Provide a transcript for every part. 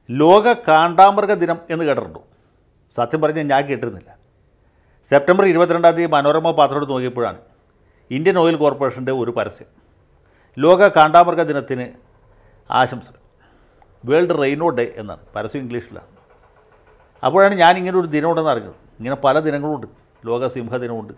ലോക കാണ്ടാമൃഗ ദിനം എന്ന് കേട്ടിട്ടുണ്ടോ? സത്യം പറഞ്ഞാൽ ഞാൻ കേട്ടിരുന്നില്ല. സെപ്റ്റംബർ 22-ാം തീയതി മനോരമ പത്രത്തിൽ നോക്കിയപ്പോഴാണ് ഇന്ത്യൻ ഓയിൽ കോർപ്പറേഷൻ്റെ ഒരു പരസ്യം. ലോക കാണ്ടാമൃഗ ദിനത്തിന് ആശംസകൾ, വേൾഡ് റെയിനോ ഡേ എന്നാണ് പരസ്യം, ഇംഗ്ലീഷിലാണ്. അപ്പോഴാണ് ഞാൻ ഇങ്ങനെ ഒരു ദിനമുണ്ടെന്ന് അറിഞ്ഞത്. ഇങ്ങനെ പല ദിനങ്ങളുമുണ്ട്. ലോക സിംഹ ദിനമുണ്ട്,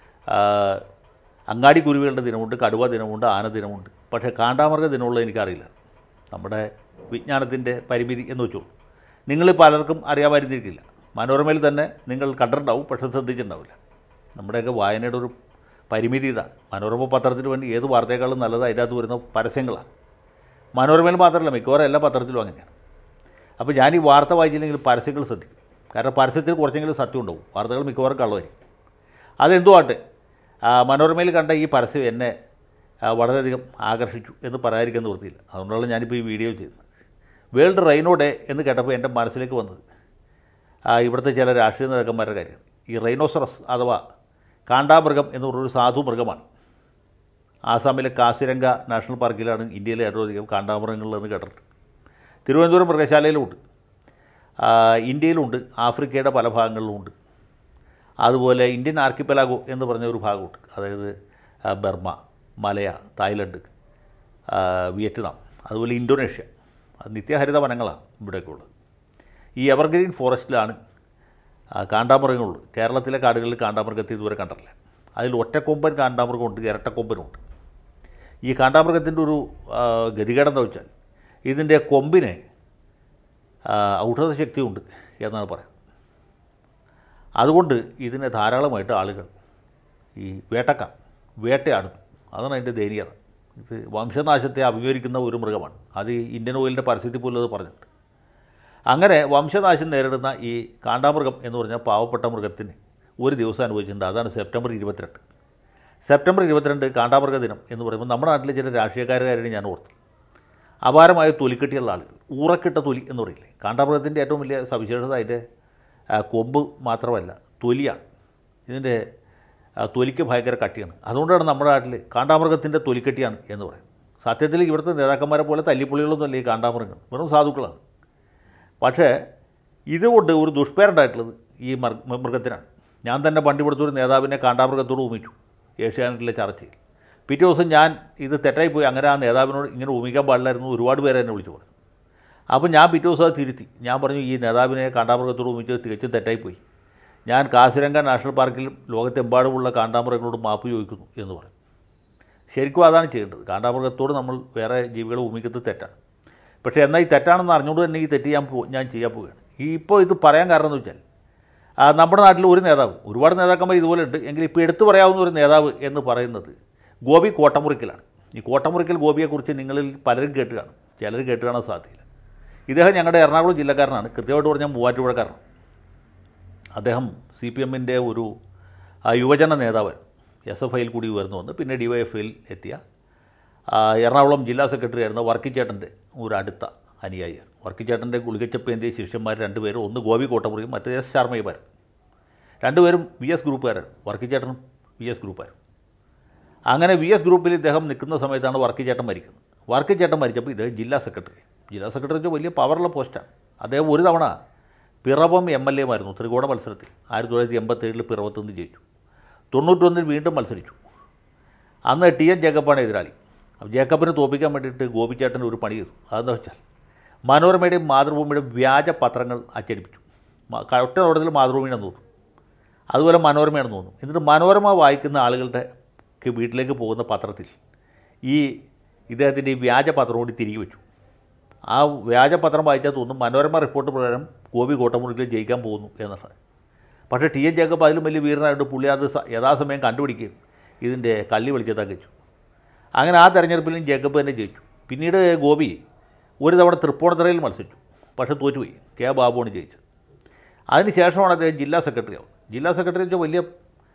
അങ്ങാടി കുരുവികളുടെ ദിനമുണ്ട്, കടുവ ദിനമുണ്ട്, ആന ദിനമുണ്ട്. പക്ഷേ കാണ്ടാമൃഗ ദിനമുള്ളത് എനിക്കറിയില്ല. നമ്മുടെ വിജ്ഞാനത്തിൻ്റെ പരിമിതി എന്ന് വെച്ചോളൂ. നിങ്ങൾ പലർക്കും അറിയാമായിരുന്നിരിക്കില്ല. മനോരമയിൽ തന്നെ നിങ്ങൾ കണ്ടിട്ടുണ്ടാവും, പക്ഷേ ശ്രദ്ധിച്ചിട്ടുണ്ടാവില്ല. നമ്മുടെയൊക്കെ വായനയുടെ ഒരു പരിമിതി ഇതാണ്. മനോരമ പത്രത്തിന് വേണ്ടി ഏത് വാർത്തയേക്കാളും നല്ലത് അതിനകത്ത് വരുന്ന പരസ്യങ്ങളാണ്. മനോരമയിൽ മാത്രമല്ല, മിക്കവാറും എല്ലാ പത്രത്തിലും അങ്ങനെയാണ്. അപ്പോൾ ഞാൻ ഈ വാർത്ത വായിച്ചില്ലെങ്കിൽ പരസ്യങ്ങൾ ശ്രദ്ധിക്കും. കാരണം പരസ്യത്തിൽ കുറച്ചെങ്കിലും സത്യം ഉണ്ടാവും, വാർത്തകൾ മിക്കവാറും കള്ളമായിരിക്കും. അതെന്തോ ആട്ടെ, മനോരമയിൽ കണ്ട ഈ പരസ്യം എന്നെ വളരെയധികം ആകർഷിച്ചു എന്ന് പറയാതിരിക്കാൻ നിവൃത്തിയില്ല. അതുകൊണ്ടാണ് ഞാനിപ്പോൾ ഈ വീഡിയോ ചെയ്യുന്നത്. വേൾഡ് റെയിനോ ഡേ എന്ന് കേട്ടപ്പോൾ എൻ്റെ മനസ്സിലേക്ക് വന്നത് ഇവിടുത്തെ ചില രാഷ്ട്രീയ നേതാക്കന്മാരുടെ കാര്യമാണ്. ഈ റൈനോസറസ് അഥവാ കാണ്ടാമൃഗം എന്ന് പറഞ്ഞൊരു സാധു മൃഗമാണ്. ആസാമിലെ കാസിരംഗ നാഷണൽ പാർക്കിലാണ് ഇന്ത്യയിലെ ഏറ്റവും അധികം കാണ്ടാമൃഗങ്ങളെന്ന് കേട്ടിട്ടുണ്ട്. തിരുവനന്തപുരം മൃഗശാലയിലുമുണ്ട്, ഇന്ത്യയിലുണ്ട്, ആഫ്രിക്കയുടെ പല ഭാഗങ്ങളിലുമുണ്ട്. അതുപോലെ ഇന്ത്യൻ ആർക്കിപ്പലാഗോ എന്ന് പറഞ്ഞ ഒരു ഭാഗമുണ്ട്. അതായത് ബർമ്മ, മലയ, തായ്ലൻഡ്, വിയറ്റ്നാം, അതുപോലെ ഇന്തോനേഷ്യ. അത് നിത്യഹരിത വനങ്ങളാണ് ഇവിടെയൊക്കെ ഉള്ളത്. ഈ എവർഗ്രീൻ ഫോറസ്റ്റിലാണ് കാണ്ടാമൃഗങ്ങളുള്ളത്. കേരളത്തിലെ കാടുകളിൽ കാണ്ടാമൃഗത്തെ ഇതുവരെ കണ്ടിട്ടില്ല. അതിൽ ഒറ്റക്കൊമ്പൻ കാണ്ടാമൃഗമുണ്ട്, ഇരട്ടക്കൊമ്പനുമുണ്ട്. ഈ കാണ്ടാമൃഗത്തിൻ്റെ ഒരു ഗതികേടെന്ന് വെച്ചാൽ ഇതിൻ്റെ കൊമ്പിന് ഔഷധ ശക്തിയുണ്ട് എന്നാണ് പറയുന്നത്. അതുകൊണ്ട് ഇതിനെ ധാരാളമായിട്ട് ആളുകൾ ഈ വേട്ടയാടുന്നു. അതാണ് അതിൻ്റെ ദയനീയത. ഇത് വംശനാശത്തെ അഭിമുഖീകരിക്കുന്ന ഒരു മൃഗമാണ്. അത് ഈ ഇന്ത്യൻ ഓയിലിൻ്റെ പരസ്യത്തിൽ പോലും അത് പറഞ്ഞിട്ടുണ്ട്. അങ്ങനെ വംശനാശം നേരിടുന്ന ഈ കാണ്ടാമൃഗം എന്ന് പറഞ്ഞാൽ പാവപ്പെട്ട മൃഗത്തിന് ഒരു ദിവസം അനുഭവിച്ചിട്ടുണ്ട്. അതാണ് സെപ്റ്റംബർ 22. സെപ്റ്റംബർ 22 കാണ്ടാമൃഗ ദിനം എന്ന് പറയുമ്പോൾ നമ്മുടെ നാട്ടിലെ ചില രാഷ്ട്രീയക്കാരുകാരാണ് ഞാൻ ഓർത്ത്. അപാരമായ തൊലിക്കെട്ടിയുള്ള ആളുകൾ, ഊറക്കിട്ട തൊലി എന്ന് പറയില്ലേ. കാണ്ടാമൃഗത്തിൻ്റെ ഏറ്റവും വലിയ സവിശേഷത അതിൻ്റെ കൊമ്പ് മാത്രമല്ല, തൊലിയാണ്. ഇതിൻ്റെ തൊലിക്ക് ഭയങ്കര കട്ടിയാണ്. അതുകൊണ്ടാണ് നമ്മുടെ നാട്ടിൽ കാണ്ടാമൃഗത്തിൻ്റെ തൊലിക്കെട്ടിയാണ് എന്ന് പറയുന്നത്. സത്യത്തിൽ ഇവിടുത്തെ നേതാക്കന്മാരെ പോലെ തല്ലിപ്പൊളികളൊന്നുമല്ല ഈ കാണ്ടാമൃഗങ്ങൾ, വെറും സാധുക്കളാണ്. പക്ഷേ ഇതുകൊണ്ട് ഒരു ദുഷ്പേരുണ്ടായിട്ടുള്ളത് ഈ മൃഗത്തിനാണ്. ഞാൻ തന്നെ പണ്ട് ഇവിടുത്തെ ഒരു നേതാവിനെ കാണ്ടാമൃഗത്തോട് ഉപമിച്ചു ഏഷ്യാനെറ്റിലെ ചർച്ചയിൽ. പിറ്റേ ദിവസം ഞാൻ ഇത് തെറ്റായിപ്പോയി, അങ്ങനെ ആ നേതാവിനോട് ഇങ്ങനെ ഉപമിക്കാൻ പാടില്ലായിരുന്നു, ഒരുപാട് പേരെ എന്നെ വിളിച്ചു പറഞ്ഞു. അപ്പോൾ ഞാൻ പിറ്റേ ദിവസം അത് തിരുത്തി. ഞാൻ പറഞ്ഞു ഈ നേതാവിനെ കാണ്ടാമൃഗത്തോട് ഉപമിച്ചത് തികച്ചും തെറ്റായിപ്പോയി. ഞാൻ കാസിരംഗ നാഷണൽ പാർക്കിലും ലോകത്തെമ്പാടുമുള്ള കാണ്ടാമൃഗങ്ങളോട് മാപ്പ് ചോദിക്കുന്നു എന്ന് പറഞ്ഞു. ശരിക്കും അതാണ് ചെയ്യേണ്ടത്. കാണ്ടാമൃഗത്തോട് നമ്മൾ വേറെ ജീവികളെ ഉപമിക്കുന്നത് തെറ്റാണ്. പക്ഷേ എന്നാൽ ഈ തെറ്റാണെന്ന് അറിഞ്ഞുകൊണ്ട് തന്നെ ഈ തെറ്റ് ഞാൻ ചെയ്യാൻ പോവുകയാണ്. ഇപ്പോൾ ഇത് പറയാൻ കാരണം എന്ന് വെച്ചാൽ നമ്മുടെ നാട്ടിൽ ഒരു നേതാവ്, ഒരുപാട് നേതാക്കന്മാർ ഇതുപോലെ ഉണ്ട്, എങ്കിൽ ഇപ്പോൾ എടുത്തു പറയാവുന്ന ഒരു നേതാവ് എന്ന് പറയുന്നത് ഗോപി കോട്ടമുറിക്കലാണ്. ഈ കോട്ടമുറിക്കൽ ഗോപിയെക്കുറിച്ച് നിങ്ങളിൽ പലരും കേട്ട് കാണും, ചിലർ കേട്ട് കാണാൻ സാധ്യതയില്ല. ഇദ്ദേഹം ഞങ്ങളുടെ എറണാകുളം ജില്ലക്കാരനാണ്, കൃത്യമായിട്ട് പറഞ്ഞാൽ മൂവാറ്റുപുഴക്കാരനാണ്. അദ്ദേഹം CPM-ൻ്റെ ഒരു യുവജന നേതാവ്, SFIയിൽ കൂടി ഉയർന്നു വന്ന് പിന്നെ DYFIയിൽ എത്തിയ എറണാകുളം ജില്ലാ സെക്രട്ടറി ആയിരുന്ന വർക്കിച്ചേട്ടൻ്റെ ഒരു അടുത്ത അനുയായിയാണ്. വർക്കിച്ചേട്ടൻ്റെ ഗുളികച്ചപ്പേന്തിയ ശിഷ്യന്മാർ രണ്ടുപേരും, ഒന്ന് ഗോപി കോട്ടമുറിയും മറ്റേ S ശർമ്മയുമാരും. രണ്ടുപേരും VS ഗ്രൂപ്പുകാരാണ്. വർക്കിച്ചേട്ടനും VS ഗ്രൂപ്പുകാരും. അങ്ങനെ VS ഗ്രൂപ്പിൽ ഇദ്ദേഹം നിൽക്കുന്ന സമയത്താണ് വർക്കിച്ചേട്ടൻ മരിക്കുന്നത്. വർക്കിച്ചേട്ടൻ മരിച്ചപ്പോൾ ഇദ്ദേഹം ജില്ലാ സെക്രട്ടറി വെച്ചാൽ വലിയ പവറുള്ള പോസ്റ്റാണ്. അദ്ദേഹം ഒരു തവണ പിറവം MLA ആയിരുന്നു ത്രികോണ മത്സരത്തിൽ. 1987 പിറവത്ത് നിന്ന് ജയിച്ചു. 91 വീണ്ടും മത്സരിച്ചു. അന്ന് TN ജേക്കബാണ് എതിരാളി. ജേക്കബിനെ തോൽപ്പിക്കാൻ വേണ്ടിയിട്ട് ഗോപിച്ചേട്ടൻ ഒരു പണി ചെയ്തു. അതെന്താ വെച്ചാൽ മനോരമയുടെയും മാതൃഭൂമിയുടെയും വ്യാജ പത്രങ്ങൾ അച്ചടിപ്പിച്ചു. ഒറ്റ നോട്ടത്തിൽ മാതൃഭൂമിയാണെന്ന് തോന്നും, അതുപോലെ മനോരമയാണെന്ന് തോന്നും. എന്നിട്ട് മനോരമ വായിക്കുന്ന ആളുകളുടെ വീട്ടിലേക്ക് പോകുന്ന പത്രത്തിൽ ഈ ഇദ്ദേഹത്തിൻ്റെ ഈ വ്യാജ പത്രം കൂടി തിരികെ വെച്ചു. ആ വ്യാജ പത്രം വായിച്ചാൽ തോന്നും മനോരമ റിപ്പോർട്ട് പ്രകാരം ഗോപി കോട്ടമുറിക്കിൽ ജയിക്കാൻ പോകുന്നു എന്നാണ്. പക്ഷേ TN ജേക്കബ് അതിലും വലിയ വീരനായിട്ട് പുള്ളി അത് യഥാസമയം കണ്ടുപിടിക്കുകയും ഇതിൻ്റെ കള്ളി വെളിച്ചത്താക്കി വെച്ചു. അങ്ങനെ ആ തെരഞ്ഞെടുപ്പിലും ജേക്കബ് തന്നെ ജയിച്ചു. പിന്നീട് ഗോപി ഒരു തവണ തൃപ്പൂണിത്തുറയിൽ മത്സരിച്ചു, പക്ഷേ തോറ്റുപോയി. K. ബാബുവാണ് ജയിച്ചത്. അതിനുശേഷമാണ് അദ്ദേഹം ജില്ലാ സെക്രട്ടറി ആവുന്നത്. ജില്ലാ സെക്രട്ടറി വെച്ചാൽ വലിയ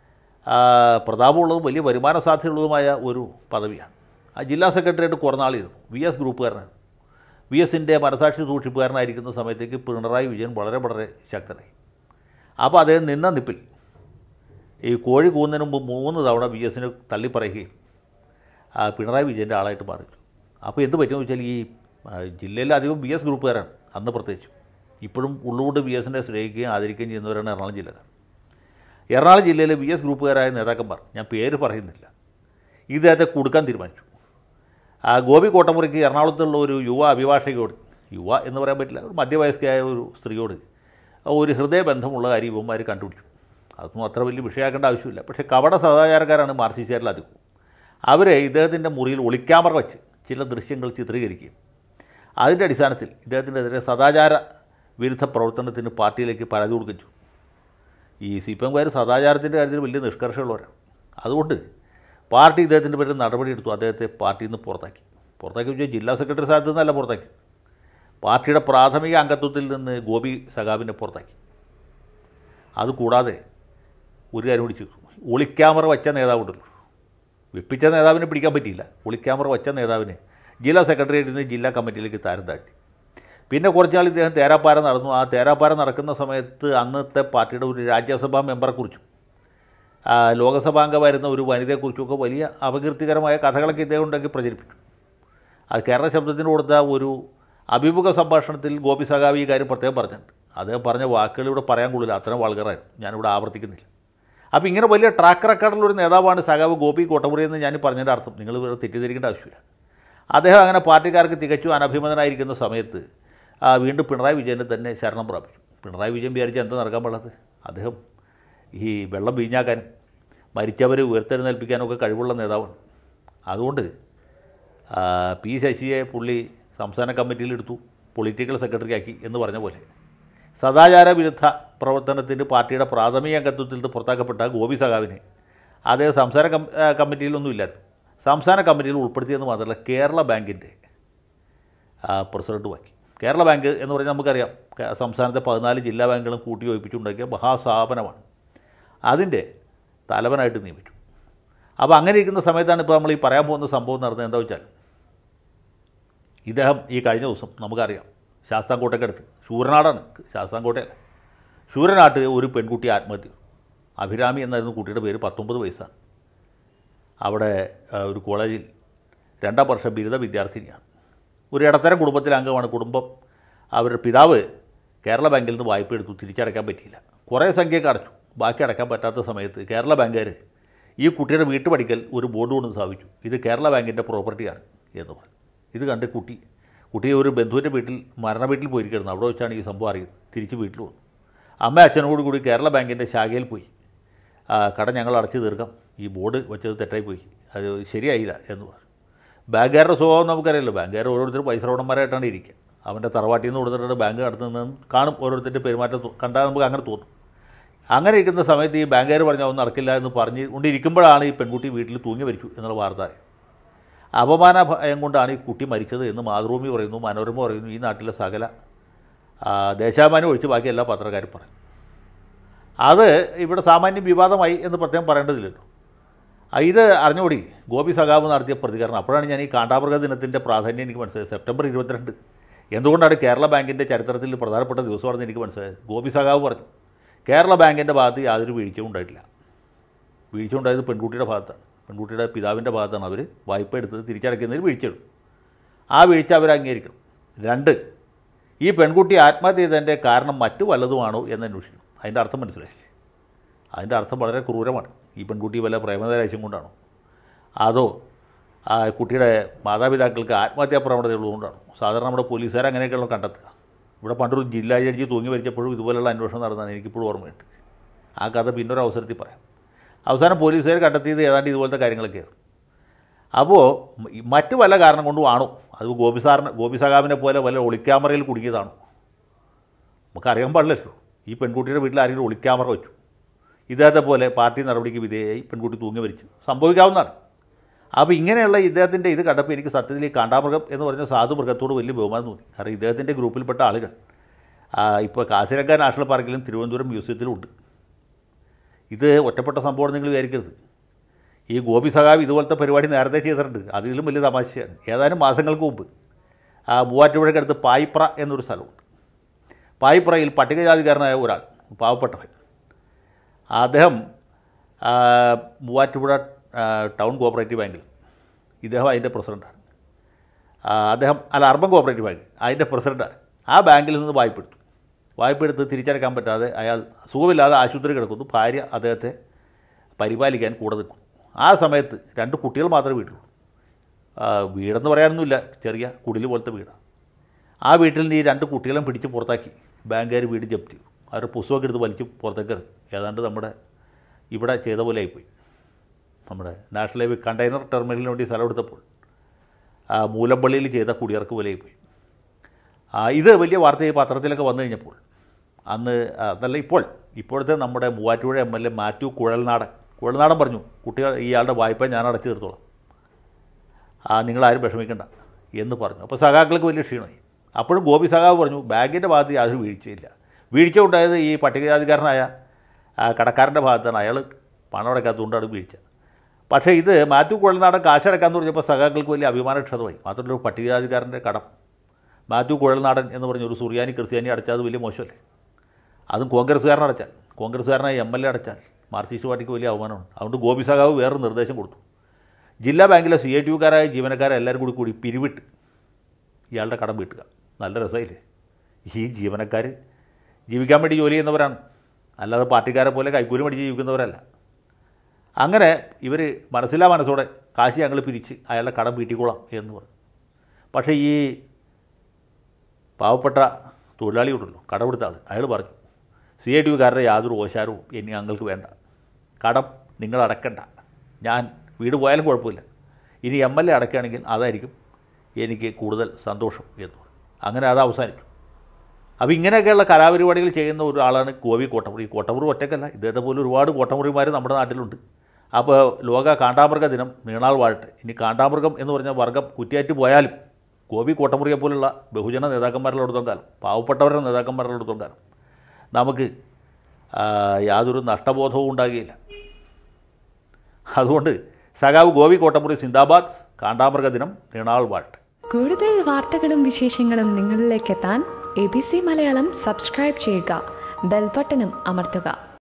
പ്രതാപമുള്ളതും വലിയ വരുമാന സാധ്യതയുള്ളതുമായ ഒരു പദവിയാണ്. ആ ജില്ലാ സെക്രട്ടറിയായിട്ട് കുറേ നാളിരുന്നു. VS ഗ്രൂപ്പുകാരനാണ്. VSൻ്റെ മനസാക്ഷി സൂക്ഷിപ്പുകാരനായിരിക്കുന്ന സമയത്തേക്ക് പിണറായി വിജയൻ വളരെ വളരെ ശക്തനായി. അപ്പോൾ അദ്ദേഹം നിന്ന നിപ്പിൽ ഈ കോഴി കൂന്നതിന് മുമ്പ് 3 തവണ VSനെ തള്ളിപ്പറയുകയും പിണറായി വിജയൻ്റെ ആളായിട്ട് മാറി. അപ്പോൾ എന്ത് പറ്റുമെന്ന് വെച്ചാൽ ഈ ജില്ലയിലെ അധികം VS ഗ്രൂപ്പുകാരാണ്. അന്ന് പ്രത്യേകിച്ചു. ഇപ്പോഴും ഉള്ളുകൊണ്ട് VSനെ സ്നേഹിക്കുകയും ആദരിക്കുകയും ചെയ്യുന്നവരാണ് എറണാകുളം ജില്ലക്കാർ. എറണാകുളം ജില്ലയിലെ VS ഗ്രൂപ്പുകാരായ നേതാക്കന്മാർ, ഞാൻ പേര് പറയുന്നില്ല, ഇദ്ദേഹത്തെ കൊടുക്കാൻ തീരുമാനിച്ചു. ഗോപി കോട്ടമുറിക്ക് എറണാകുളത്തുള്ള ഒരു യുവ അഭിഭാഷകയോട്, യുവ എന്ന് പറയാൻ പറ്റില്ല, ഒരു മധ്യവയസ്കയായ ഒരു സ്ത്രീയോട് ഒരു ഹൃദയബന്ധമുള്ള കാര്യം ഇവന്മാർ കണ്ടുപിടിച്ചു. അതൊന്നും അത്ര വലിയ വിഷയമാക്കേണ്ട ആവശ്യമില്ല. പക്ഷേ കപട സദാചാരക്കാരാണ് മാർക്സിസ്റ്റുകാരിൽ അധികം. അവരെ ഇദ്ദേഹത്തിൻ്റെ മുറിയിൽ ഒളിക്യാമറ വെച്ച് ചില ദൃശ്യങ്ങൾ ചിത്രീകരിക്കുകയും അതിൻ്റെ അടിസ്ഥാനത്തിൽ ഇദ്ദേഹത്തിനെതിരെ സദാചാര വിരുദ്ധ പ്രവർത്തനത്തിന് പാർട്ടിയിലേക്ക് പരാതി കൊടുക്കുകയും ചെയ്തു. ഈ CPMകാർ സദാചാരത്തിൻ്റെ കാര്യത്തിൽ വലിയ നിഷ്കർഷമുള്ളവരാണ്. അതുകൊണ്ട് പാർട്ടി ഇദ്ദേഹത്തിൻ്റെ പേരിൽ നടപടിയെടുത്തു. അദ്ദേഹത്തെ പാർട്ടിയിൽ നിന്ന് പുറത്താക്കി വെച്ചാൽ ജില്ലാ സെക്രട്ടറി സ്ഥാനത്ത് നിന്നല്ല പുറത്താക്കി, പാർട്ടിയുടെ പ്രാഥമിക അംഗത്വത്തിൽ നിന്ന് ഗോപി സഖാവിനെ പുറത്താക്കി. അതുകൂടാതെ ഒരു കാര്യം കൂടി ചെയ്തു. ഒളിക്യാമറ വച്ച നേതാവുണ്ടല്ലോ, വെപ്പിച്ച നേതാവിനെ പിടിക്കാൻ പറ്റിയില്ല, ഒളിക്യാമറ വച്ച നേതാവിനെ ജില്ലാ സെക്രട്ടറിയേറ്റിൽ നിന്ന് ജില്ലാ കമ്മിറ്റിയിലേക്ക് താരം താഴ്ത്തി. പിന്നെ കുറച്ചാൾ ഇദ്ദേഹം തേരാപ്പാര നടന്നു. ആ തേരാപ്പാര നടക്കുന്ന സമയത്ത് അന്നത്തെ പാർട്ടിയുടെ ഒരു രാജ്യസഭാ മെമ്പറെക്കുറിച്ചും ലോകസഭാംഗമായിരുന്ന ഒരു വനിതയെക്കുറിച്ചുമൊക്കെ വലിയ അപകീർത്തികരമായ കഥകളൊക്കെ ഇദ്ദേഹം ഉണ്ടെങ്കിൽ പ്രചരിപ്പിച്ചു. അത് കേരള ശബ്ദത്തിന് കൊടുത്ത ഒരു അഭിമുഖ സംഭാഷണത്തിൽ ഗോപി സഖാവ് ഈ കാര്യം പ്രത്യേകം പറഞ്ഞിട്ടുണ്ട്. അദ്ദേഹം പറഞ്ഞ വാക്കുകൾ ഇവിടെ പറയാൻ കൊള്ളില്ല, അത്രയും വൾഗറായിരുന്നു, ഞാനിവിടെ ആവർത്തിക്കുന്നില്ല. അപ്പോൾ ഇങ്ങനെ വലിയ ട്രാക്ക് റെക്കോർഡുള്ളൊരു നേതാവാണ് സഖാവ് ഗോപി കോട്ടമുറി എന്ന് ഞാൻ പറഞ്ഞതിൻ്റെ അർത്ഥം നിങ്ങൾ തെറ്റിദ്ധരിക്കേണ്ട ആവശ്യമില്ല. അദ്ദേഹം അങ്ങനെ പാർട്ടിക്കാർക്ക് തികച്ചും അനഭിമതനായിരിക്കുന്ന സമയത്ത് വീണ്ടും പിണറായി വിജയനെ തന്നെ ശരണം പ്രാപിച്ചു. പിണറായി വിജയൻ വിചാരിച്ചാൽ എന്താ നടക്കാൻ പാടുള്ളത്? അദ്ദേഹം ഈ വെള്ളം വീഞ്ഞാക്കാനും മരിച്ചവരെ ഉയർത്തെഴുന്നേൽപ്പിക്കാനൊക്കെ കഴിവുള്ള നേതാവാണ്. അതുകൊണ്ട് P. ശശിയെ പുള്ളി സംസ്ഥാന കമ്മിറ്റിയിലെടുത്തു, പൊളിറ്റിക്കൽ സെക്രട്ടറി ആക്കി എന്ന് പറഞ്ഞ പോലെ സദാചാര വിരുദ്ധ പ്രവർത്തനത്തിന് പാർട്ടിയുടെ പ്രാഥമിക അംഗത്വത്തിൽ നിന്ന് പുറത്താക്കപ്പെട്ട ഗോപി സഖാവിനെ അദ്ദേഹം സംസ്ഥാന കമ്മിറ്റിയിലൊന്നും ഇല്ലായിരുന്നു, സംസ്ഥാന കമ്മിറ്റിയിൽ ഉൾപ്പെടുത്തിയെന്ന് മാത്രമല്ല കേരള ബാങ്കിൻ്റെ പ്രസിഡൻറ്റുമാക്കി. കേരള ബാങ്ക് എന്ന് പറഞ്ഞാൽ നമുക്കറിയാം, സംസ്ഥാനത്തെ 14 ജില്ലാ ബാങ്കുകളും കൂട്ടി യോജിപ്പിച്ചുണ്ടാക്കിയ മഹാസ്ഥാപനമാണ്. അതിൻ്റെ തലവനായിട്ട് നിയമിച്ചു. അപ്പോൾ അങ്ങനെ ഇരിക്കുന്ന സമയത്താണ് ഇപ്പോൾ നമ്മൾ ഈ പറയാൻ പോകുന്ന സംഭവം നടന്നത്. എന്താ വെച്ചാൽ ഇദ്ദേഹം ഈ കഴിഞ്ഞ ദിവസം നമുക്കറിയാം ശാസ്താംകോട്ടയ്ക്കടുത്ത്, ശൂരനാടാണ്, ശാസ്താംകോട്ടയല്ല, ശൂരനാട്ട് ഒരു പെൺകുട്ടി ആത്മഹത്യ. അഭിരാമി എന്നായിരുന്നു കുട്ടിയുടെ പേര്, 19 വയസ്സാണ്. അവിടെ ഒരു കോളേജിൽ 2ാം വർഷ ബിരുദ വിദ്യാർത്ഥിനിയാണ്. ഒരു ഇടത്തരം കുടുംബത്തിലെ അംഗമാണ്. കുടുംബം, അവരുടെ പിതാവ് കേരള ബാങ്കിൽ നിന്ന് വായ്പ എടുത്തു, തിരിച്ചടയ്ക്കാൻ പറ്റിയില്ല. കുറേ സംഖ്യയൊക്കെ അടച്ചു, ബാക്കി അടയ്ക്കാൻ പറ്റാത്ത സമയത്ത് കേരള ബാങ്കുകാർ ഈ കുട്ടിയുടെ വീട്ടുപടിക്കൽ ഒരു ബോർഡ് കൊണ്ട് സ്ഥാപിച്ചു, ഇത് കേരള ബാങ്കിൻ്റെ പ്രോപ്പർട്ടിയാണ് എന്ന് പറഞ്ഞു. ഇത് കണ്ട് കുട്ടി ഒരു ബന്ധുവിൻ്റെ വീട്ടിൽ, മരണ വീട്ടിൽ പോയിരിക്കുന്നു. അവിടെ വെച്ചാണ് ഈ സംഭവം അറിയുന്നത്. തിരിച്ച് വീട്ടിൽ വന്നു. അമ്മ അച്ഛനോട് കൂടി കേരള ബാങ്കിൻ്റെ ശാഖയിൽ പോയി, കട ഞങ്ങൾ അടച്ചു തീർക്കാം, ഈ ബോർഡ് വെച്ചത് തെറ്റായിപ്പോയി, അത് ശരിയായില്ല എന്ന് പറഞ്ഞു. ബാങ്കുകാരുടെ സ്വഭാവം നമുക്കറിയാമല്ലോ, ബാങ്കുകാർ ഓരോരുത്തരും പൈസ റോഡന്മാരായിട്ടാണ് ഇരിക്കുക. അവൻ്റെ തറവാട്ടിൽ നിന്ന് കൊടുത്തിട്ട് ബാങ്ക് നടത്തുന്നതെന്ന് കാണും, ഓരോരുത്തരുടെ പെരുമാറ്റം കണ്ടാൽ നമുക്ക് അങ്ങനെ തോന്നും. അങ്ങനെ ഇരിക്കുന്ന സമയത്ത് ഈ ബാങ്കുകാർ പറഞ്ഞാൽ ഒന്നും നടക്കില്ല എന്ന് പറഞ്ഞ് കൊണ്ടിരിക്കുമ്പോഴാണ് ഈ പെൺകുട്ടി വീട്ടിൽ തൂങ്ങി മരിച്ചു എന്നുള്ള വാർത്ത അറിയാം. അപമാന ഭയം കൊണ്ടാണ് ഈ കുട്ടി മരിച്ചത് എന്ന് മാതൃഭൂമി പറയുന്നു, മനോരമ പറയുന്നു, ഈ നാട്ടിലെ സകല ദേശാഭിമാനം ഒഴിച്ച് ബാക്കി എല്ലാ പത്രക്കാരും പറയും. അത് ഇവിടെ സാമാന്യം വിവാദമായി എന്ന് പ്രത്യേകം പറയേണ്ടതില്ലല്ലോ. ഇത് അറിഞ്ഞുകൂടി ഗോപി സഖാവ് നടത്തിയ പ്രതികരണം. അപ്പോഴാണ് ഞാൻ ഈ കാണ്ടാമൃഗ ദിനത്തിൻ്റെ പ്രാധാന്യം എനിക്ക് മനസ്സിലായത്. സെപ്റ്റംബർ 22 എന്തുകൊണ്ടാണ് കേരള ബാങ്കിൻ്റെ ചരിത്രത്തിൽ പ്രധാനപ്പെട്ട ദിവസമാണെന്ന് എനിക്ക് മനസ്സിലായത്. ഗോപി സഖാവ് പറഞ്ഞു കേരള ബാങ്കിൻ്റെ ഭാഗത്ത് യാതൊരു വീഴ്ചയും ഉണ്ടായിട്ടില്ല, വീഴ്ച ഉണ്ടായത് പെൺകുട്ടിയുടെ ഭാഗത്താണ്, പെൺകുട്ടിയുടെ പിതാവിൻ്റെ ഭാഗത്താണ് അവർ വായ്പ എടുത്തത്, തിരിച്ചടയ്ക്കുന്നതിൽ വീഴ്ചയെടുക്കും, ആ വീഴ്ച അവർ അംഗീകരിക്കണം. 2, ഈ പെൺകുട്ടി ആത്മഹത്യ ചെയ്തതിൻ്റെ കാരണം മറ്റു വല്ലതുമാണോ എന്ന് അന്വേഷിക്കണം. അതിൻ്റെ അർത്ഥം മനസ്സിലായി. അതിൻ്റെ അർത്ഥം വളരെ ക്രൂരമാണ്. ഈ പെൺകുട്ടി വല്ല പ്രേമനൈരാശ്യം കൊണ്ടാണോ, അതോ ആ കുട്ടിയുടെ മാതാപിതാക്കൾക്ക് ആത്മഹത്യാ പ്രവണതയുള്ളതുകൊണ്ടാണോ? സാധാരണ നമ്മുടെ പോലീസുകാർ അങ്ങനെയൊക്കെയുള്ള കണ്ടെത്തുക. ഇവിടെ പണ്ടൊരു ജില്ലാ ജഡ്ജി തൂങ്ങി മരിച്ചപ്പോഴും ഇതുപോലെയുള്ള അന്വേഷണം നടന്നതാണ്, എനിക്കിപ്പോഴും ഓർമ്മയുണ്ട്. ആ കഥ പിന്നൊരു അവസരത്തിൽ പറയാം. അവസാനം പോലീസുകാർ കണ്ടെത്തിയത് ഏതാണ്ട് ഇതുപോലത്തെ കാര്യങ്ങളൊക്കെയാണ്. അപ്പോൾ മറ്റു വല്ല കാരണം കൊണ്ടും ആണോ, അത് ഗോപി സഖാവിനെ പോലെ വല്ല ഒളിക്യാമറയിൽ കുടുങ്ങിയതാണോ? നമുക്കറിയാൻ പാടില്ലല്ലോ. ഈ പെൺകുട്ടിയുടെ വീട്ടിൽ ആരെങ്കിലും ഒളിക്യാമറ വെച്ചു, ഇദ്ദേഹത്തെ പോലെ പാർട്ടി നടപടിക്ക് വിധേയമായി പെൺകുട്ടി തൂങ്ങി മരിച്ചു, സംഭവിക്കാവുന്നതാണ്. അപ്പോൾ ഇങ്ങനെയുള്ള ഇദ്ദേഹത്തിൻ്റെ ഇത് കണ്ടപ്പോൾ എനിക്ക് സത്യത്തിൽ ഈ കാണ്ടാമൃഗം എന്ന് പറഞ്ഞ സാധു മൃഗത്തോട് വലിയ ബഹുമാനം തോന്നി. കാരണം ഇദ്ദേഹത്തിൻ്റെ ഗ്രൂപ്പിൽപ്പെട്ട ആളുകൾ ഇപ്പോൾ കാസിരങ്ക നാഷണൽ പാർക്കിലും തിരുവനന്തപുരം മ്യൂസിയത്തിലും ഉണ്ട്. ഇത് ഒറ്റപ്പെട്ട സംഭവം നിങ്ങൾ വിചാരിക്കരുത്. ഈ ഗോപി സഖാവ് ഇതുപോലത്തെ പരിപാടി നേരത്തെ ചെയ്തിട്ടുണ്ട്. അതിലും വലിയ തമാശയാണ്. ഏതാനും മാസങ്ങൾക്ക് മുമ്പ് മൂവാറ്റുപുഴയ്ക്കടുത്ത് പായിപ്ര എന്നൊരു സ്ഥലമുണ്ട്. പായിപ്രയിൽ പട്ടികജാതിക്കാരനായ ഒരാൾ, പാവപ്പെട്ടവൻ, അദ്ദേഹം മൂവാറ്റുപുഴ ടൗൺ കോഓപ്പറേറ്റീവ് ബാങ്കിൽ, ഇദ്ദേഹം അതിൻ്റെ പ്രസിഡൻ്റാണ്. അദ്ദേഹം അർബൻ കോഓപ്പറേറ്റീവ് ബാങ്ക് അതിൻ്റെ പ്രസിഡൻ്റാണ്. ആ ബാങ്കിൽ നിന്ന് വായ്പ എടുത്ത് തിരിച്ചടക്കാൻ പറ്റാതെ അയാൾ സുഖമില്ലാതെ ആശുപത്രി കിടക്കുന്നു. ഭാര്യ അദ്ദേഹത്തെ പരിപാലിക്കാൻ കൂടെ നിൽക്കുന്നു. ആ സമയത്ത് 2 കുട്ടികൾ മാത്രമേ വീട്ടിലുള്ളൂ. വീടെന്ന് പറയാനൊന്നുമില്ല, ചെറിയ കുടിൽ പോലത്തെ വീടാണ്. ആ വീട്ടിൽ നിന്ന് ഈ 2 കുട്ടികളും പിടിച്ച് പുറത്താക്കി. ബാങ്കുകാർ വീട് ജപ്തി ചെയ്തു. അവരുടെ പുസ്തകമൊക്കെ എടുത്ത് വലിച്ച് പുറത്തേക്ക് ഇറങ്ങി. ഏതാണ്ട് നമ്മുടെ ഇവിടെ ചെയ്ത പോലെ ആയിപ്പോയി. നമ്മുടെ നാഷണൽ ഹൈവേ കണ്ടെയ്നർ ടെർമിനലിന് വേണ്ടി സ്ഥലം എടുത്തപ്പോൾ മൂലമ്പള്ളിയിൽ ചെയ്ത കുടിയിറക്ക് പോലെ ആയിപ്പോയി. ഇത് വലിയ വാർത്തയായി പത്രത്തിലൊക്കെ വന്നു കഴിഞ്ഞപ്പോൾ അന്ന് അതല്ല ഇപ്പോഴത്തെ നമ്മുടെ മൂവാറ്റുപുഴ MLA മാത്യു കുഴൽനാടൻ പറഞ്ഞു, കുട്ടികൾ ഇയാളുടെ വായ്പ ഞാൻ അടച്ചു തീർത്തോളാം, നിങ്ങളാരും വിഷമിക്കണ്ട എന്ന് പറഞ്ഞു. അപ്പോൾ സഖാക്കൾക്ക് വലിയ ക്ഷീണമായി. അപ്പോഴും ഗോപി സഖാവ് പറഞ്ഞു ബാങ്കിൻ്റെ ഭാഗത്ത് യാതൊരു വീഴ്ചയില്ല. വീഴ്ച ഉണ്ടായത് ഈ പട്ടികജാതിക്കാരനായ കടക്കാരൻ്റെ ഭാഗത്താണ്. അയാൾ പണം അടയ്ക്കാത്തതുകൊണ്ടാണ് വീഴ്ച. പക്ഷേ ഇത് മാത്യു കുഴൽനാടൻ കാശടക്കാമെന്ന് പറഞ്ഞപ്പോൾ സഖാക്കൾക്ക് വലിയ അഭിമാനക്ഷതമായി. മാത്രമല്ല ഒരു പട്ടികജാതിക്കാരൻ്റെ കടം മാത്യു കുഴൽനാടൻ എന്ന് പറഞ്ഞ ഒരു സുറിയാനി ക്രിസ്ത്യാനി അടച്ചാൽ അത് വലിയ മോശമല്ലേ? അതും കോൺഗ്രസ്സുകാരനായ MLA അടച്ചാൽ മാർക്സിസ്റ്റ് പാർട്ടിക്ക് വലിയ അവമാനമാണ്. അതുകൊണ്ട് ഗോപി സഖാവ് വേറൊരു നിർദ്ദേശം കൊടുത്തു. ജില്ലാ ബാങ്കിലെ CITU-കാരായ ജീവനക്കാരെ എല്ലാവരും കൂടി പിരിവിട്ട് ഇയാളുടെ കടം വീട്ടുക. നല്ല രസമായില്ലേ? ഈ ജീവനക്കാർ ജീവിക്കാൻ വേണ്ടി ജോലി ചെയ്യുന്നവരാണ്, അല്ലാതെ പാർട്ടിക്കാരെ പോലെ കൈക്കൂലി മേടിച്ച് ജീവിക്കുന്നവരല്ല. അങ്ങനെ ഇവർ മനസ്സോടെ കാശ് ഞങ്ങൾ പിരിച്ച് അയാളുടെ കടം വീട്ടിക്കോളാം എന്ന് പറഞ്ഞു. പക്ഷേ ഈ പാവപ്പെട്ട തൊഴിലാളി ഉണ്ടല്ലോ, കടമെടുത്ത ആൾ, അയാൾ പറഞ്ഞു CITU-കാരുടെ യാതൊരു ഓശാരവും ഇനി ഞങ്ങൾക്ക് വേണ്ട, കടം നിങ്ങൾ അടക്കണ്ട, ഞാൻ വീട് പോയാലും കുഴപ്പമില്ല, ഇനി MLA അടയ്ക്കുകയാണെങ്കിൽ അതായിരിക്കും എനിക്ക് കൂടുതൽ സന്തോഷം എന്ന് പറഞ്ഞു. അങ്ങനെ അത് അവസാനിച്ചു. അപ്പോൾ ഇങ്ങനെയൊക്കെയുള്ള കലാപരിപാടികൾ ചെയ്യുന്ന ഒരാളാണ് ഗോപി കോട്ടമുറി. കോട്ടമുറി ഒറ്റയ്ക്കല്ല, ഇദ്ദേഹത്തെ പോലെ ഒരുപാട് കോട്ടമുറിമാർ നമ്മുടെ നാട്ടിലുണ്ട്. അപ്പോൾ ലോക കാണ്ടാമൃഗ ദിനം നീണാൾ വാഴട്ടെ. ഇനി കാണ്ടാമൃഗം എന്ന് പറഞ്ഞ വർഗ്ഗം കുറ്റിയാറ്റ് പോയാലും ഗോപി കോട്ടമുറിയെ പോലുള്ള ബഹുജന നേതാക്കന്മാരിലോടത്തോളം കാലം, പാവപ്പെട്ടവരുടെ നേതാക്കന്മാരിലോടത്തോളം കാലം നമുക്ക് യാതൊരു നഷ്ടബോധവും ഉണ്ടാകുകയില്ല. അതുകൊണ്ട് സഖാവ് ഗോപി കോട്ടമുറി സിന്ദാബാദ്, കാണ്ടാമൃഗ ദിനം നീണാൾ വാഴട്ടെ. കൂടുതൽ വാർത്തകളും വിശേഷങ്ങളും നിങ്ങളിലേക്ക് എത്താൻ ABC മലയാളം സബ്സ്ക്രൈബ് ചെയ്യുക, ബെൽ ബട്ടണും അമർത്തുക.